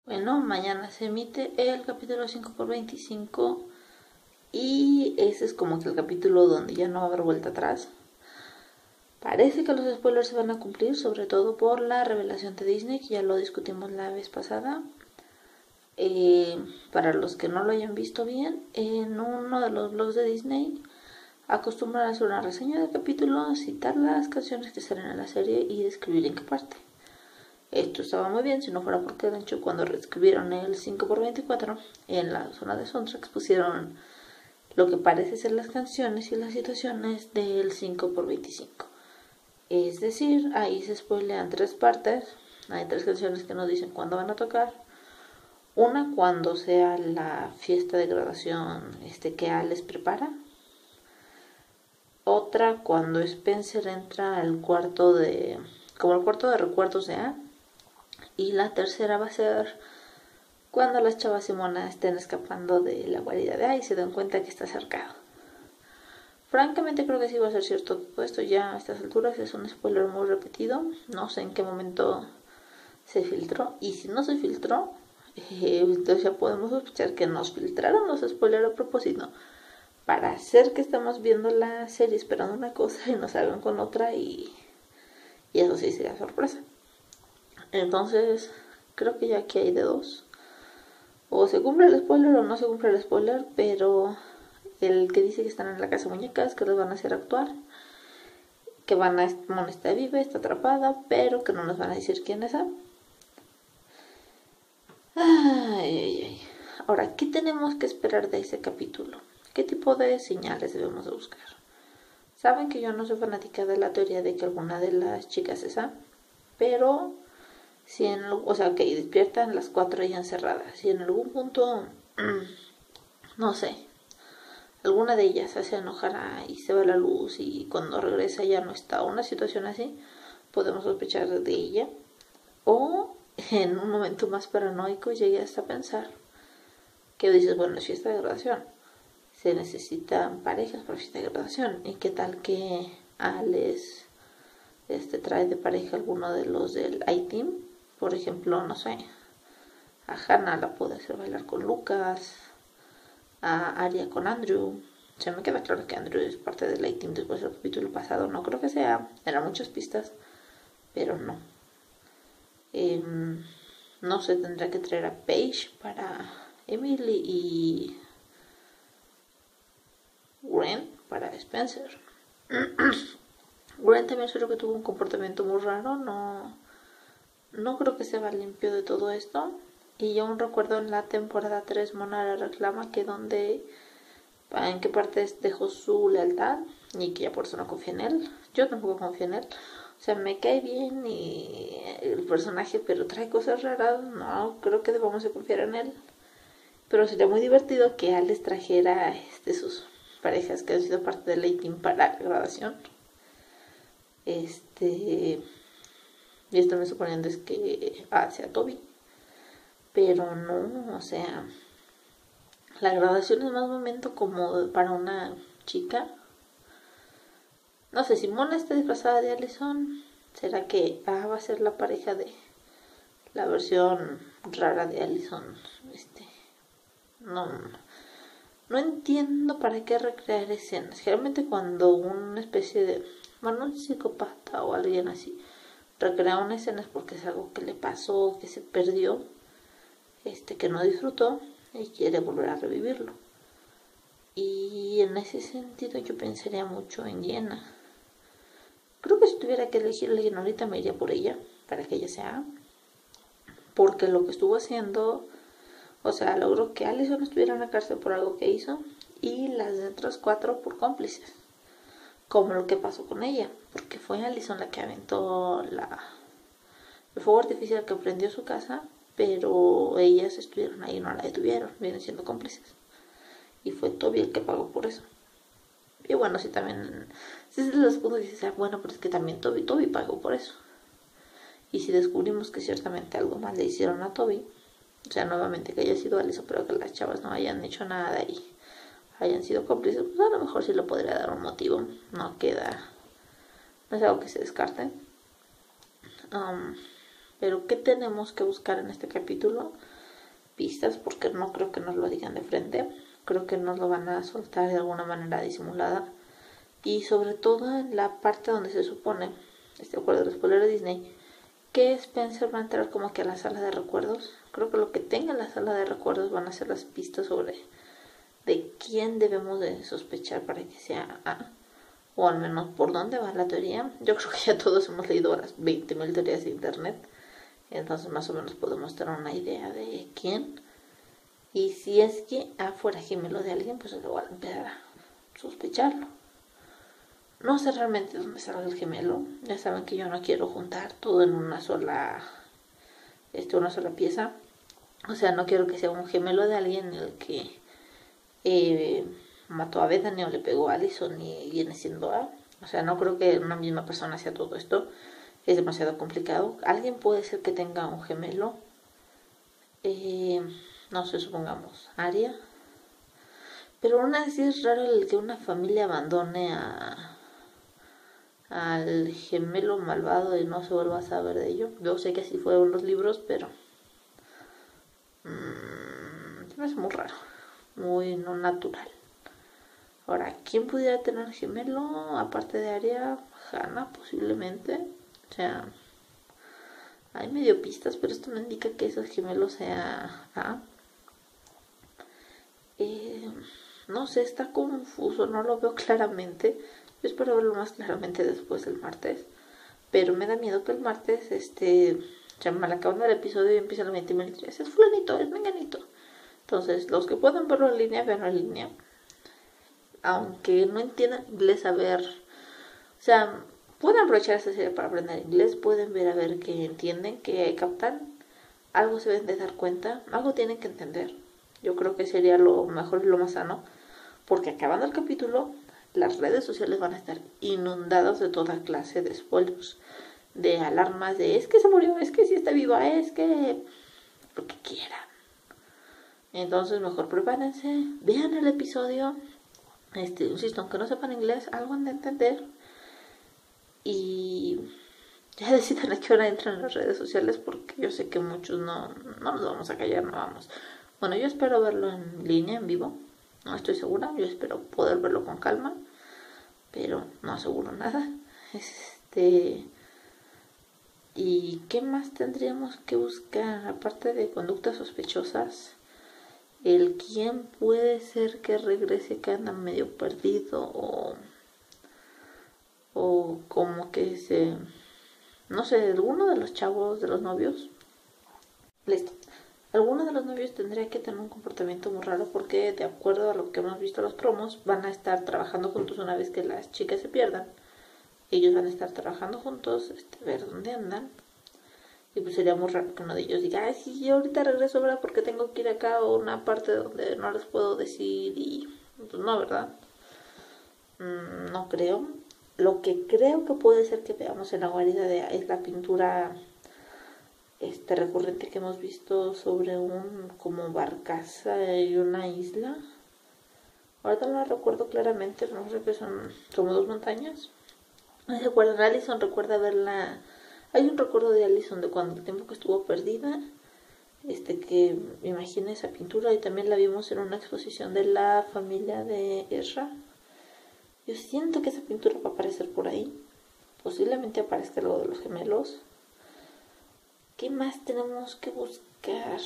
Bueno, mañana se emite el capítulo 5x25 y ese es como que el capítulo donde ya no va a haber vuelta atrás. Parece que los spoilers se van a cumplir, sobre todo por la revelación de Disney, que ya lo discutimos la vez pasada. Para los que no lo hayan visto bien, en uno de los blogs de Disney acostumbran a hacer una reseña del capítulo, citar las canciones que salen en la serie y describir en qué parte. Esto estaba muy bien si no fuera porque de hecho cuando reescribieron el 5x24 en la zona de soundtracks pusieron lo que parece ser las canciones y las situaciones del 5x25. Es decir, ahí se spoilean 3 partes. Hay 3 canciones que nos dicen cuándo van a tocar. Una cuando sea la fiesta de graduación que Alex prepara. Otra cuando Spencer entra al cuarto de... como el cuarto de recuerdos de Anne. Y la tercera va a ser cuando las chavas y monas estén escapando de la guarida de Anne y se den cuenta que está cercado. Francamente creo que sí va a ser cierto todo esto. Ya a estas alturas es un spoiler muy repetido. No sé en qué momento se filtró. Y si no se filtró, entonces ya podemos sospechar que nos filtraron los spoilers a propósito para hacer que estamos viendo la serie esperando una cosa y nos salgan con otra y eso sí sería sorpresa. Entonces creo que ya aquí hay de dos. O se cumple el spoiler o no se cumple el spoiler, pero el que dice que están en la casa de muñecas, que los van a hacer actuar, que Mona está viva, está atrapada, pero que no nos van a decir quién es. Ahora, ¿qué tenemos que esperar de ese capítulo? ¿Qué tipo de señales debemos de buscar? Saben que yo no soy fanática de la teoría de que alguna de las chicas es Sam, pero si que despiertan las 4 ya encerradas. Si en algún punto, no sé, alguna de ellas se hace enojar y se va la luz y cuando regresa ya no está, una situación así, podemos sospechar de ella. O en un momento más paranoico llegué hasta pensar que dices, bueno, es fiesta de graduación, se necesitan parejas para fiesta de graduación, y qué tal que Alex trae de pareja alguno de los del I-Team, por ejemplo, no sé, a Hannah la puede hacer bailar con Lucas, a Aria con Andrew. Se me queda claro que Andrew es parte del I-Team después del capítulo pasado, no creo que sea, eran muchas pistas, pero no. No sé, tendrá que traer a Paige para Emily y Grant para Spencer. Grant también creo que tuvo un comportamiento muy raro, no creo que se va limpio de todo esto. Y yo aún recuerdo en la temporada 3 Mona le reclama que en qué parte dejó su lealtad y que ya por eso no confía en él. Yo tampoco confío en él. O sea, me cae bien y el personaje, pero trae cosas raras. No creo que debamos de confiar en él. Pero sería muy divertido que Alex trajera sus parejas que han sido parte del A-Team para la grabación. Y esto me suponiendo es que sea Toby. Pero no, o sea, la graduación es más momento como para una chica. No sé, si Mona está disfrazada de Allison, ¿será que va a ser la pareja de la versión rara de Allison? No entiendo para qué recrear escenas. Generalmente cuando una especie de, un psicópata o alguien así recrea una escena es porque es algo que le pasó, que se perdió, que no disfrutó y quiere volver a revivirlo. Y en ese sentido yo pensaría mucho en Jenna. Creo que si tuviera que elegir a alguien ahorita me iría por ella, para que ella sea. Porque lo que estuvo haciendo, logró que Allison estuviera en la cárcel por algo que hizo y las otras 4 por cómplices. Como lo que pasó con ella, porque fue Allison la que aventó el fuego artificial que prendió su casa, pero ellas estuvieron ahí y no la detuvieron, vienen siendo cómplices. Y fue Toby el que pagó por eso. Y bueno, sí también, si se los puntos dices, bueno, pero es que también Toby pagó por eso. Y si descubrimos que ciertamente algo mal le hicieron a Toby, o sea, nuevamente que haya sido Alison, pero que las chavas no hayan hecho nada y hayan sido cómplices, pues a lo mejor sí le podría dar un motivo. No es algo que se descarte. Pero ¿qué tenemos que buscar en este capítulo? pistas, porque no creo que nos lo digan de frente. Creo que nos lo van a soltar de alguna manera disimulada. Y sobre todo en la parte donde se supone, de acuerdo a los spoilers de Disney, que Spencer va a entrar como que a la sala de recuerdos. Creo que lo que tenga en la sala de recuerdos van a ser las pistas sobre de quién debemos de sospechar para que sea A, o al menos por dónde va la teoría. Yo creo que ya todos hemos leído las 20.000 teorías de internet, entonces más o menos podemos tener una idea de quién. Y si es que A fuera gemelo de alguien, pues igual empezar a sospecharlo. No sé realmente dónde salga el gemelo. Ya saben que yo no quiero juntar todo en una sola pieza. O sea, no quiero que sea un gemelo de alguien el que mató a Bethany o le pegó a Allison y viene siendo A. O sea, no creo que una misma persona sea todo esto. Es demasiado complicado. Alguien puede ser que tenga un gemelo. No sé, supongamos Arya. Pero aún así es raro el que una familia abandone al gemelo malvado y no se vuelva a saber de ello. Yo sé que así fueron los libros, pero me hace muy raro, muy no natural. Ahora, ¿quién pudiera tener gemelo? Aparte de Arya, Hannah posiblemente. O sea, hay medio pistas, pero esto no indica que esos gemelos sea A. No sé, está confuso, no lo veo claramente. Yo espero verlo más claramente después el martes. Pero me da miedo que el martes, ya mal acabando el episodio y empiezan a meterme es fulanito, es menganito. Entonces, los que puedan verlo en línea, veanlo en línea. Aunque no entiendan inglés, a ver. O sea, pueden aprovechar esta serie para aprender inglés, pueden ver a ver que entienden, que captan. Algo se deben de dar cuenta, algo tienen que entender. Yo creo que sería lo mejor y lo más sano. Porque acabando el capítulo, las redes sociales van a estar inundadas de toda clase de spoilers, de alarmas, de es que se murió, es que sí está viva, es que lo que quieran. Entonces mejor prepárense, vean el episodio, insisto, aunque no sepan inglés, algo han de entender y ya decidan a qué hora entran en las redes sociales, porque yo sé que muchos no nos vamos a callar, no vamos. Bueno, yo espero verlo en línea, en vivo, no estoy segura, yo espero poder verlo con calma, pero no aseguro nada. ¿Y qué más tendríamos que buscar? Aparte de conductas sospechosas, el quién puede ser que regrese, que anda medio perdido o como que no sé, alguno de los chavos, de los novios. Listo. Alguno de los novios tendría que tener un comportamiento muy raro, porque de acuerdo a lo que hemos visto en los promos, van a estar trabajando juntos una vez que las chicas se pierdan. Ellos van a estar trabajando juntos, ver dónde andan. Y pues sería muy raro que uno de ellos diga, ay, sí, yo ahorita regreso, ¿verdad? Porque tengo que ir acá a una parte donde no les puedo decir. Y pues no, ¿verdad? No creo. Lo que creo que puede ser que veamos en la guarida es la pintura recurrente que hemos visto sobre un como barcaza y una isla. Ahorita no la recuerdo claramente, no sé que son como dos montañas. ¿No se acuerdan? Allison recuerda verla. Hay un recuerdo de Allison de cuando el tiempo que estuvo perdida, que imagina esa pintura, y también la vimos en una exposición de la familia de Ezra. Yo siento que esa pintura va a aparecer por ahí. Posiblemente aparezca algo de los gemelos. ¿Qué más tenemos que buscar?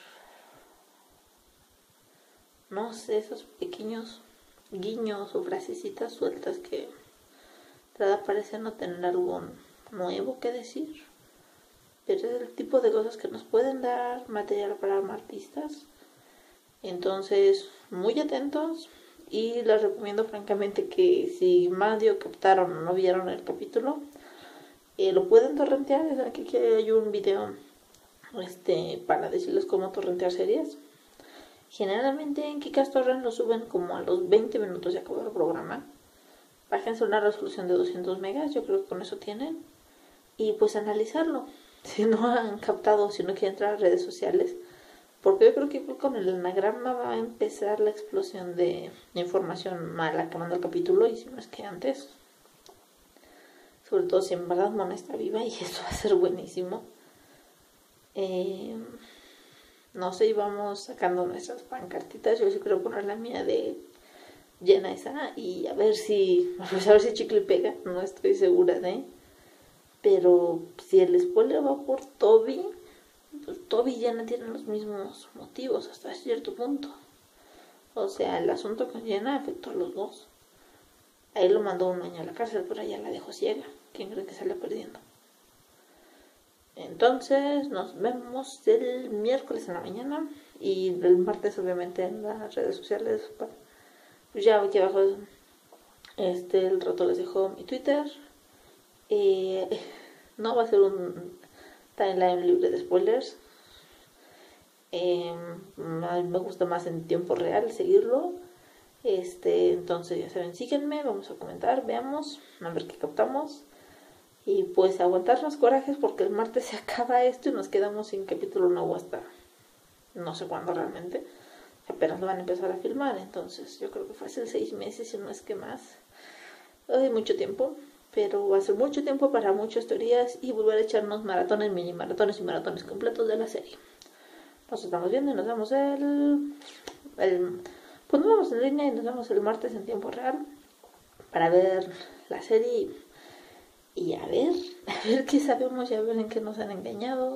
No sé, esos pequeños guiños o frasecitas sueltas que parecen no tener algo nuevo que decir. Pero es el tipo de cosas que nos pueden dar material para artistas. Entonces, muy atentos. Y les recomiendo francamente que si Madio captaron o no vieron el capítulo, lo pueden torrentear. Aquí hay un video para decirles cómo torrentear series. Generalmente en Kikas Torrent lo suben como a los 20 minutos de acabar el programa. Bájense una resolución de 200 megas, yo creo que con eso tienen. Y pues analizarlo. Si no han captado, si no quieren entrar a redes sociales, porque yo creo que con el anagrama va a empezar la explosión de información mala acabando el capítulo, y si no es que antes, sobre todo si en verdad Mona está viva, y eso va a ser buenísimo. no sé, íbamos sacando nuestras pancartitas. Yo sí quiero poner la mía de Jenna esa y a ver si chicle pega, no estoy segura de. Pero si el spoiler va por Toby, pues Toby y Jenna tienen los mismos motivos hasta cierto punto. O sea, el asunto con Jenna afectó a los dos. A él lo mandó un año a la cárcel, pero ella la dejó ciega. ¿Quién cree que sale perdiendo? Entonces nos vemos el miércoles en la mañana y el martes obviamente en las redes sociales. Pues ya aquí abajo el rato les dejo mi Twitter. No va a ser un timeline libre de spoilers. Me gusta más en tiempo real seguirlo. Entonces ya saben, síguenme, vamos a comentar, veamos, a ver qué captamos. Y pues aguantarnos corajes porque el martes se acaba esto y nos quedamos sin capítulo nuevo hasta no sé cuándo realmente. Apenas lo van a empezar a filmar, entonces yo creo que fue hace 6 meses, si no es que más. Hay mucho tiempo, pero va a ser mucho tiempo para muchas teorías y volver a echarnos maratones, mini maratones y maratones completos de la serie. Nos estamos viendo y nos vemos pues nos vemos en línea y nos vemos el martes en tiempo real para ver la serie y a ver qué sabemos y a ver en qué nos han engañado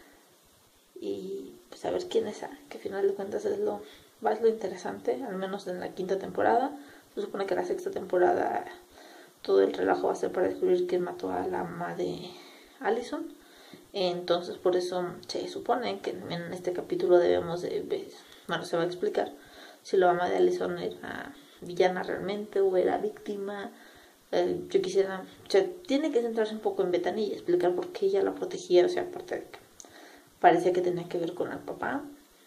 y pues a ver quién es, que al final de cuentas es lo interesante, al menos en la 5ª temporada. Se supone que la 6ª temporada todo el relajo va a ser para descubrir quién mató a la mamá de Allison. Entonces por eso se supone que en este capítulo debemos se va a explicar si la mamá de Allison era villana realmente o era víctima. Yo quisiera, tiene que centrarse un poco en Bethany y explicar por qué ella la protegía, o sea, aparte de que parecía que tenía que ver con el papá,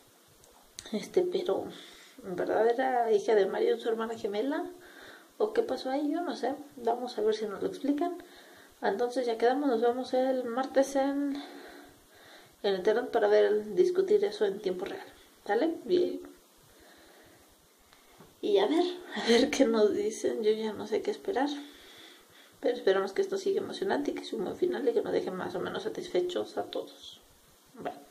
pero en verdad era hija de Mario, su hermana gemela, o qué pasó ahí, yo no sé, vamos a ver si nos lo explican. Entonces ya quedamos, nos vemos el martes en Internet para discutir eso en tiempo real, ¿vale? Y a ver qué nos dicen, yo ya no sé qué esperar. Pero esperamos que esto siga emocionante y que sea un buen final y que nos deje más o menos satisfechos a todos. Bueno.